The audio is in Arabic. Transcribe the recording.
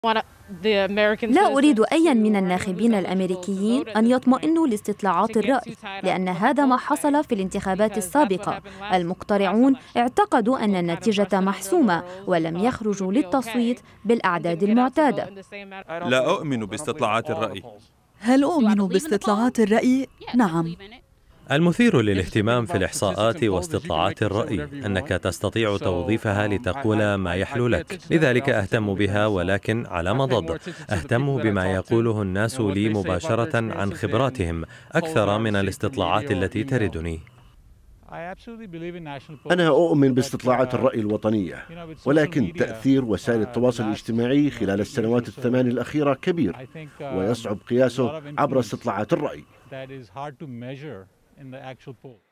لا أريد أيا من الناخبين الأمريكيين أن يطمئنوا لاستطلاعات الرأي، لأن هذا ما حصل في الانتخابات السابقة. المقترعون اعتقدوا أن النتيجة محسومة ولم يخرجوا للتصويت بالأعداد المعتادة. لا أؤمن باستطلاعات الرأي. هل أؤمن باستطلاعات الرأي؟ نعم. المثير للاهتمام في الإحصاءات واستطلاعات الرأي أنك تستطيع توظيفها لتقول ما يحلو لك، لذلك أهتم بها، ولكن على مضض أهتم بما يقوله الناس لي مباشرة عن خبراتهم أكثر من الاستطلاعات التي تردني. أنا أؤمن باستطلاعات الرأي الوطنية، ولكن تأثير وسائل التواصل الاجتماعي خلال السنوات الثمان الأخيرة كبير، ويصعب قياسه عبر استطلاعات الرأي. that is hard to measure in the actual poll.